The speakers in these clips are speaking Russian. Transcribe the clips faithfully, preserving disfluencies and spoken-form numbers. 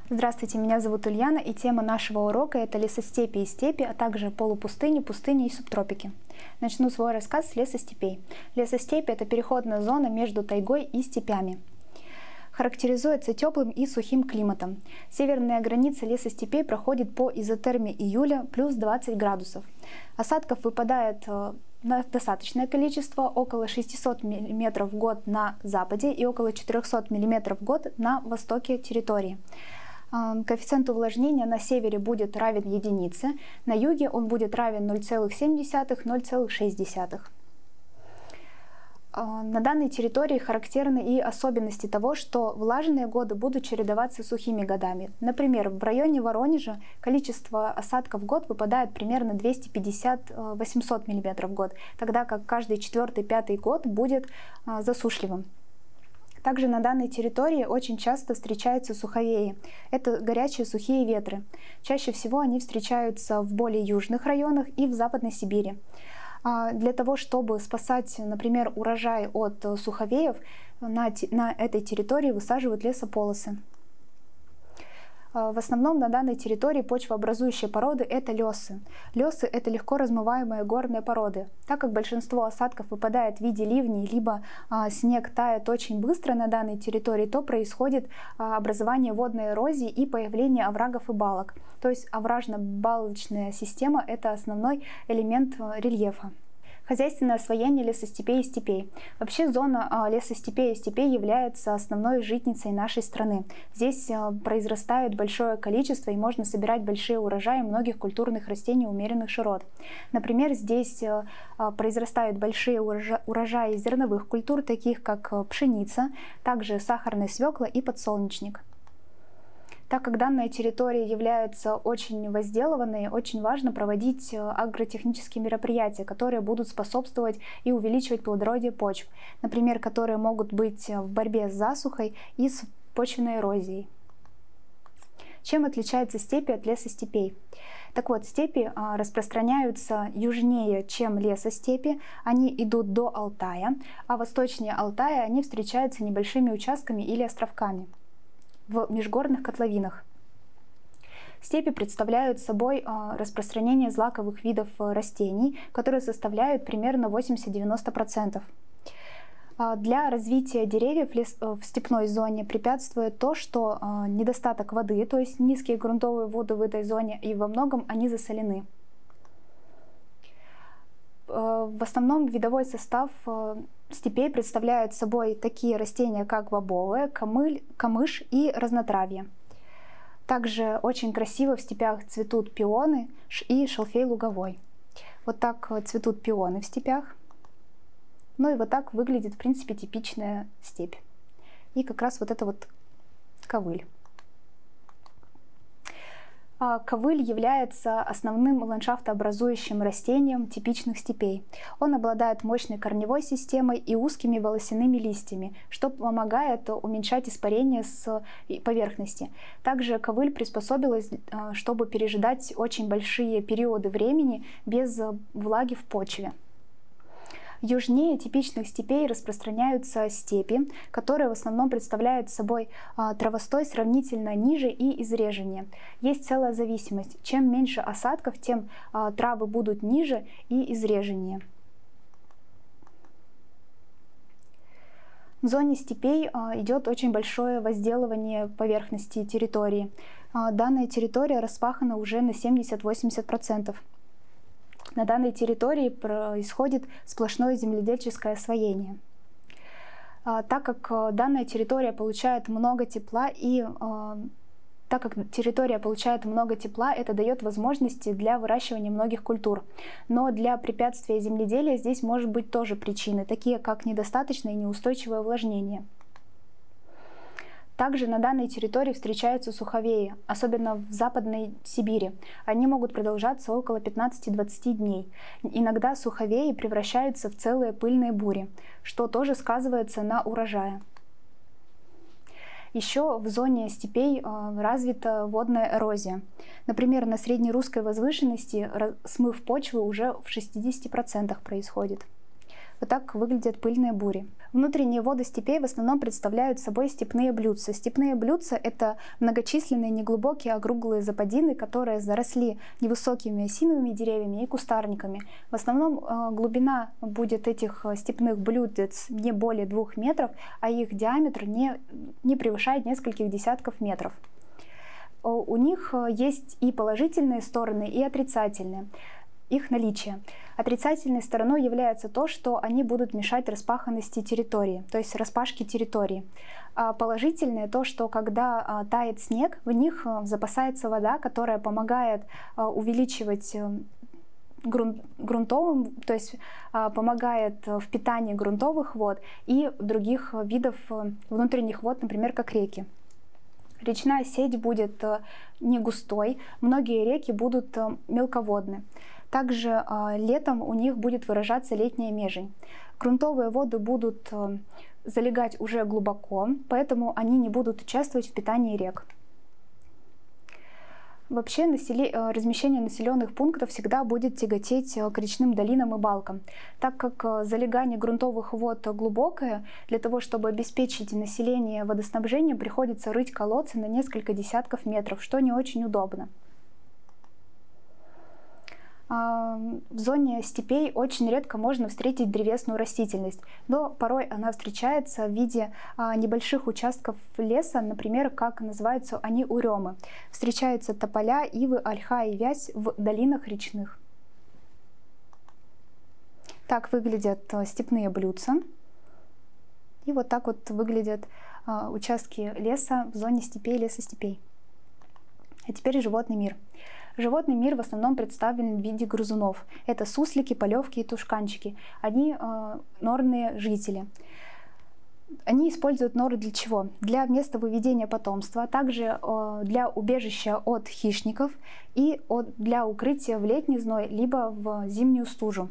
Здравствуйте, меня зовут Ульяна, и тема нашего урока — это лесостепи и степи, а также полупустыни, пустыни и субтропики. Начну свой рассказ с лесостепей. Лесостепи — это переходная зона между тайгой и степями. Характеризуется теплым и сухим климатом. Северная граница лесостепей проходит по изотерме июля плюс двадцать градусов. Осадков выпадает на достаточное количество, около шестисот миллиметров в год на западе и около четырёхсот миллиметров в год на востоке территории. Коэффициент увлажнения на севере будет равен единице, на юге он будет равен ноль целых семь десятых — ноль целых шесть десятых. На данной территории характерны и особенности того, что влажные годы будут чередоваться с сухими годами. Например, в районе Воронежа количество осадков в год выпадает примерно двести пятьдесят — восемьсот миллиметров в год, тогда как каждый четвертый-пятый год будет засушливым. Также на данной территории очень часто встречаются суховеи. Это горячие сухие ветры. Чаще всего они встречаются в более южных районах и в Западной Сибири. Для того, чтобы спасать, например, урожай от суховеев, на, на этой территории высаживают лесополосы. В основном на данной территории почвообразующие породы — это лесы. Лесы — это легко размываемые горные породы. Так как большинство осадков выпадает в виде ливней, либо а, снег тает очень быстро на данной территории, то происходит а, образование водной эрозии и появление оврагов и балок. То есть овражно-балочная система — это основной элемент а, рельефа. Хозяйственное освоение лесостепей и степей. Вообще зона лесостепей и степей является основной житницей нашей страны. Здесь произрастает большое количество и можно собирать большие урожаи многих культурных растений умеренных широт. Например, здесь произрастают большие урожаи зерновых культур, таких как пшеница, также сахарная свекла и подсолнечник. Так как данная территория является очень возделанной, очень важно проводить агротехнические мероприятия, которые будут способствовать и увеличивать плодородие почв, например, которые могут быть в борьбе с засухой и с почвенной эрозией. Чем отличаются степи от лесостепей? Так вот, степи распространяются южнее, чем лесостепи, они идут до Алтая, а восточнее Алтая они встречаются небольшими участками или островками в межгорных котловинах. Степи представляют собой распространение злаковых видов растений, которые составляют примерно восемьдесят-девяносто процентов. Для развития деревьев в степной зоне препятствует то, что недостаток воды, то есть низкие грунтовые воды в этой зоне, и во многом они засолены. В основном видовой состав степей представляют собой такие растения, как бобовые, камыль, камыш и разнотравье. Также очень красиво в степях цветут пионы и шалфей луговой. Вот так цветут пионы в степях. Ну и вот так выглядит, в принципе, типичная степь. И как раз вот это вот ковыль. Ковыль является основным ландшафтообразующим растением типичных степей. Он обладает мощной корневой системой и узкими волосяными листьями, что помогает уменьшать испарение с поверхности. Также ковыль приспособилась, чтобы пережидать очень большие периоды времени без влаги в почве. Южнее типичных степей распространяются степи, которые в основном представляют собой травостой сравнительно ниже и изреженнее. Есть целая зависимость. Чем меньше осадков, тем травы будут ниже и изреженнее. В зоне степей идет очень большое возделывание поверхности территории. Данная территория распахана уже на семьдесят-восемьдесят процентов. На данной территории происходит сплошное земледельческое освоение. Так как данная территория получает много тепла, и так как территория получает много тепла, это дает возможности для выращивания многих культур. Но для препятствия земледелия здесь может быть тоже причины, такие как недостаточное и неустойчивое увлажнение. Также на данной территории встречаются суховеи, особенно в Западной Сибири. Они могут продолжаться около пятнадцати-двадцати дней. Иногда суховеи превращаются в целые пыльные бури, что тоже сказывается на урожае. Еще в зоне степей развита водная эрозия. Например, на среднерусской возвышенности смыв почвы уже в шестидесяти процентах происходит. Вот так выглядят пыльные бури. Внутренние воды степей в основном представляют собой степные блюдца. Степные блюдца — это многочисленные неглубокие округлые западины, которые заросли невысокими осиновыми деревьями и кустарниками. В основном глубина будет этих степных блюдец не более двух метров, а их диаметр не, не превышает нескольких десятков метров. У них есть и положительные стороны, и отрицательные. Их наличие. Отрицательной стороной является то, что они будут мешать распаханности территории, то есть распашке территории. А положительное то, что когда тает снег, в них запасается вода, которая помогает увеличивать грунт, грунтовым, то есть помогает в питании грунтовых вод и других видов внутренних вод, например, как реки. Речная сеть будет не густой, многие реки будут мелководны. Также э, летом у них будет выражаться летняя межень. Грунтовые воды будут э, залегать уже глубоко, поэтому они не будут участвовать в питании рек. Вообще насели... э, размещение населенных пунктов всегда будет тяготеть э, к речным долинам и балкам. Так как э, залегание грунтовых вод глубокое, для того, чтобы обеспечить население водоснабжением, приходится рыть колодцы на несколько десятков метров, что не очень удобно. В зоне степей очень редко можно встретить древесную растительность, но порой она встречается в виде небольших участков леса, например, как называются они уремы. Встречаются тополя, ивы, ольха и вязь в долинах речных. Так выглядят степные блюдца. И вот так вот выглядят участки леса в зоне степей, лесостепей. А теперь животный мир. Животный мир в основном представлен в виде грызунов. Это суслики, полевки и тушканчики. Они э, норные жители. Они используют норы для чего? Для места выведения потомства, а также э, для убежища от хищников и от, для укрытия в летний зной, либо в зимнюю стужу.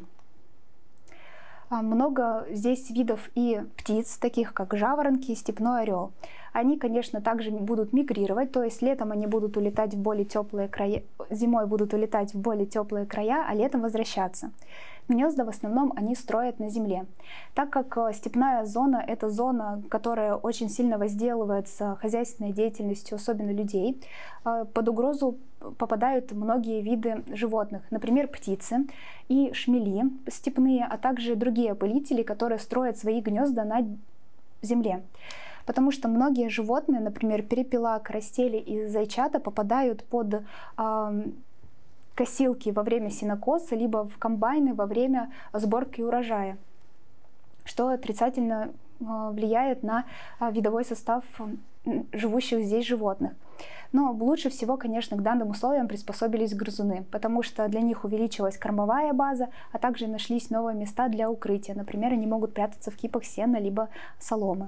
Много здесь видов и птиц, таких как жаворонки и степной орел. Они, конечно, также будут мигрировать, то есть летом они будут улетать в более теплые края, зимой будут улетать в более теплые края, а летом возвращаться. Гнезда в основном они строят на земле. Так как степная зона — это зона, которая очень сильно возделывается хозяйственной деятельностью, особенно людей, под угрозу попадают многие виды животных, например, птицы и шмели степные, а также другие опылители, которые строят свои гнезда на земле. Потому что многие животные, например, перепела, карастели и зайчата, попадают под э, косилки во время сенокоса, либо в комбайны во время сборки урожая, что отрицательно э, влияет на э, видовой состав живущих здесь животных. Но лучше всего, конечно, к данным условиям приспособились грызуны, потому что для них увеличилась кормовая база, а также нашлись новые места для укрытия. Например, они могут прятаться в кипах сена либо соломы.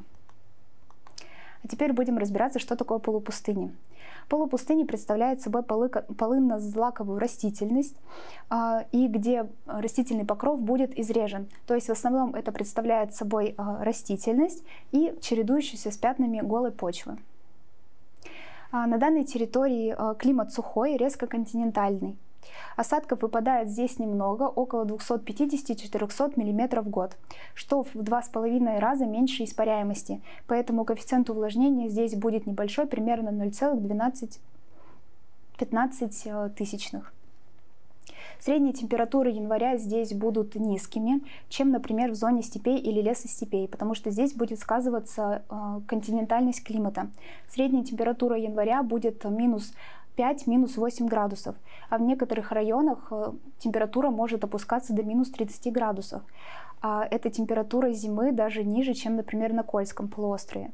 А теперь будем разбираться, что такое полупустыни. Полупустыни представляют собой полынно-злаковую растительность, и где растительный покров будет изрежен. То есть в основном это представляет собой растительность и чередующуюся с пятнами голой почвы. На данной территории климат сухой, резко континентальный. Осадков выпадает здесь немного, около двухсот пятидесяти — четырёхсот миллиметров в год, что в два с половиной раза меньше испаряемости, поэтому коэффициент увлажнения здесь будет небольшой, примерно ноль целых двенадцать пятнадцать тысячных. Средние температуры января здесь будут низкими, чем, например, в зоне степей или лесостепей, потому что здесь будет сказываться э, континентальность климата. Средняя температура января будет минус пять — минус восемь градусов, а в некоторых районах э, температура может опускаться до минус тридцати градусов. А эта температура зимы даже ниже, чем, например, на Кольском полуострове.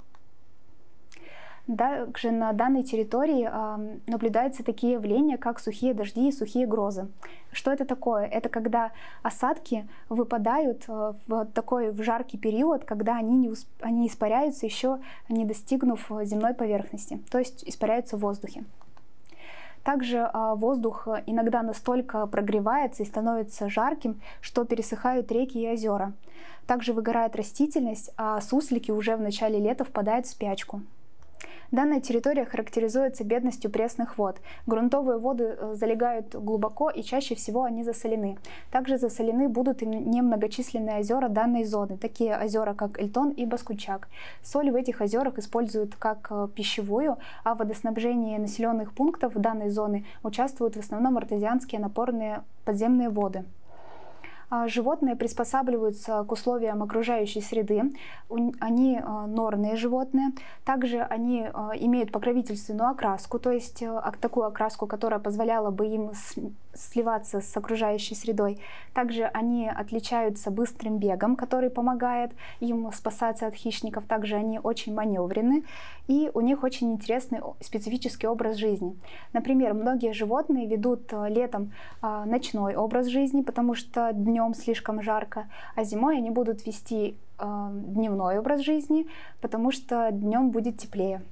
Также на данной территории э, наблюдаются такие явления, как сухие дожди и сухие грозы. Что это такое? Это когда осадки выпадают э, в такой в жаркий период, когда они, не усп... они испаряются, еще не достигнув земной поверхности, то есть испаряются в воздухе. Также э, воздух иногда настолько прогревается и становится жарким, что пересыхают реки и озера. Также выгорает растительность, а суслики уже в начале лета впадают в спячку. Данная территория характеризуется бедностью пресных вод. Грунтовые воды залегают глубоко и чаще всего они засолены. Также засолены будут и немногочисленные озера данной зоны, такие озера, как Эльтон и Баскучак. Соль в этих озерах используют как пищевую, а в водоснабжении населенных пунктов данной зоны участвуют в основном артезианские напорные подземные воды. Животные приспосабливаются к условиям окружающей среды, они норные животные, также они имеют покровительственную окраску, то есть такую окраску, которая позволяла бы им сливаться с окружающей средой. Также они отличаются быстрым бегом, который помогает им спасаться от хищников, также они очень маневренны и у них очень интересный специфический образ жизни. Например, многие животные ведут летом ночной образ жизни, потому что днем слишком жарко, а зимой они будут вести э, дневной образ жизни, потому что днем будет теплее.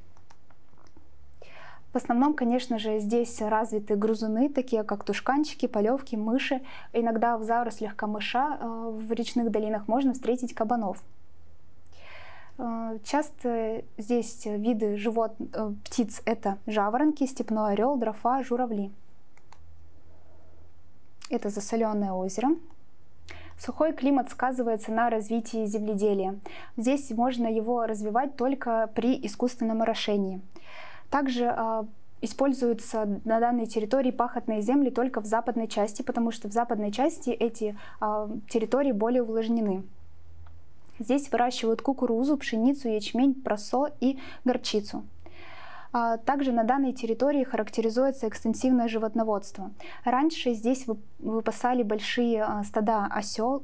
В основном, конечно же, здесь развиты грызуны, такие как тушканчики, полевки, мыши. Иногда в зарослях камыша э, в речных долинах можно встретить кабанов. Э, часто здесь виды живот, э, птиц — это жаворонки, степной орел, дрофа, журавли. Это засоленное озеро. Сухой климат сказывается на развитии земледелия. Здесь можно его развивать только при искусственном орошении. Также э, используются на данной территории пахотные земли только в западной части, потому что в западной части эти э, территории более увлажнены. Здесь выращивают кукурузу, пшеницу, ячмень, просо и горчицу. Также на данной территории характеризуется экстенсивное животноводство. Раньше здесь выпасали большие стада осел,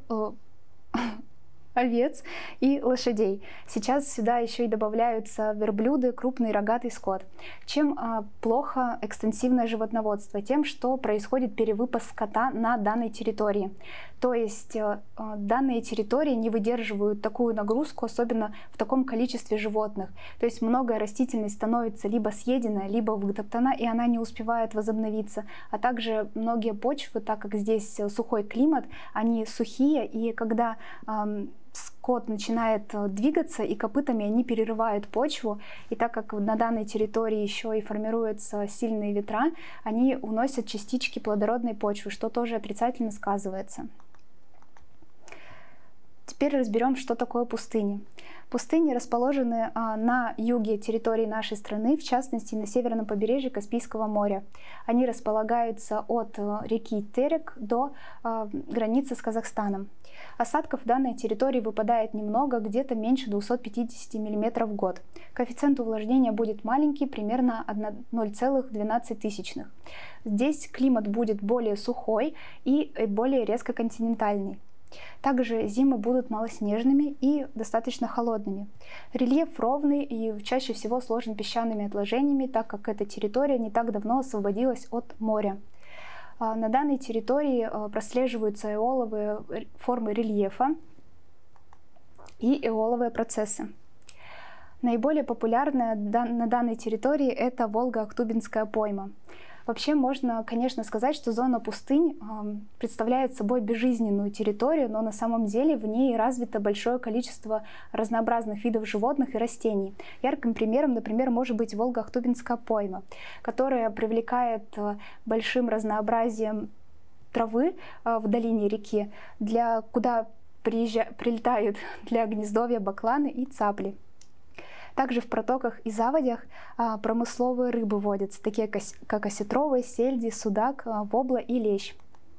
овец и лошадей. Сейчас сюда еще и добавляются верблюды, крупный рогатый скот. Чем а, плохо экстенсивное животноводство? Тем, что происходит перевыпас скота на данной территории. То есть а, данные территории не выдерживают такую нагрузку, особенно в таком количестве животных. То есть многое растительность становится либо съедена, либо вытоптана, и она не успевает возобновиться. А также многие почвы, так как здесь сухой климат, они сухие, и когда а, скот начинает двигаться, и копытами они перерывают почву, и так как на данной территории еще и формируются сильные ветра, они уносят частички плодородной почвы, что тоже отрицательно сказывается. Теперь разберем, что такое пустыни. Пустыни расположены а, на юге территории нашей страны, в частности на северном побережье Каспийского моря. Они располагаются от а, реки Терек до а, границы с Казахстаном. Осадков в данной территории выпадает немного, где-то меньше двухсот пятидесяти миллиметров в год. Коэффициент увлажнения будет маленький, примерно ноль целых двенадцать тысячных. Здесь климат будет более сухой и более резко континентальный. Также зимы будут малоснежными и достаточно холодными. Рельеф ровный и чаще всего сложен песчаными отложениями, так как эта территория не так давно освободилась от моря. На данной территории прослеживаются эоловые формы рельефа и эоловые процессы. Наиболее популярная на данной территории это Волго-Ахтубинская пойма. Вообще можно, конечно, сказать, что зона пустынь представляет собой безжизненную территорию, но на самом деле в ней развито большое количество разнообразных видов животных и растений. Ярким примером, например, может быть Волго-Ахтубинская пойма, которая привлекает большим разнообразием травы в долине реки, для, куда приезжа, прилетают для гнездовья бакланы и цапли. Также в протоках и заводях а, промысловые рыбы водятся, такие как осетровые, сельди, судак, а, вобла и лещ.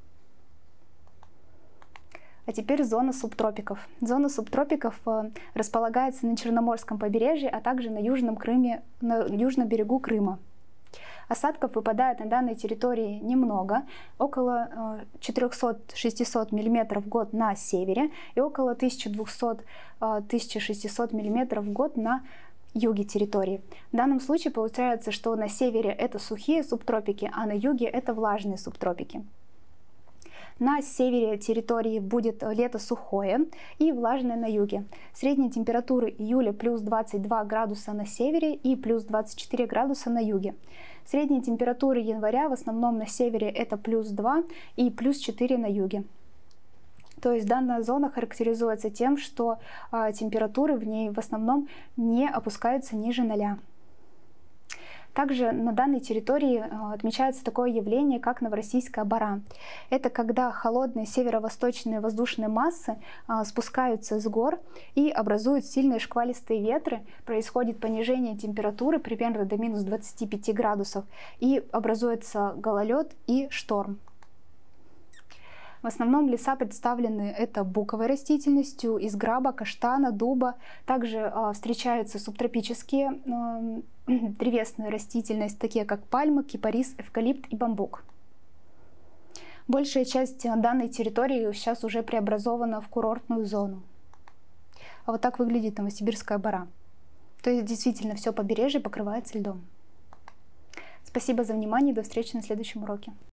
А теперь зона субтропиков. Зона субтропиков а, располагается на Черноморском побережье, а также на южном, Крыме, на южном берегу Крыма. Осадков выпадает на данной территории немного, около четырёхсот-шестисот миллиметров в год на севере и около тысячи двухсот — тысячи шестисот миллиметров в год на юге территории. В данном случае получается, что на севере это сухие субтропики, а на юге это влажные субтропики. На севере территории будет лето сухое и влажное на юге. Средние температуры июля плюс двадцать два градуса на севере и плюс двадцать четыре градуса на юге. Средние температуры января в основном на севере это плюс два и плюс четыре на юге. То есть данная зона характеризуется тем, что а, температуры в ней в основном не опускаются ниже ноля. Также на данной территории отмечается такое явление, как Новороссийская бора. Это когда холодные северо-восточные воздушные массы спускаются с гор и образуют сильные шквалистые ветры. Происходит понижение температуры примерно до минус двадцати пяти градусов и образуется гололед и шторм. В основном леса представлены это буковой растительностью из граба, каштана, дуба. Также э, встречаются субтропические э, древесная растительность, такие как пальмы, кипарис, эвкалипт и бамбук. Большая часть данной территории сейчас уже преобразована в курортную зону. А вот так выглядит Новосибирская бора. То есть действительно все побережье покрывается льдом. Спасибо за внимание, до встречи на следующем уроке.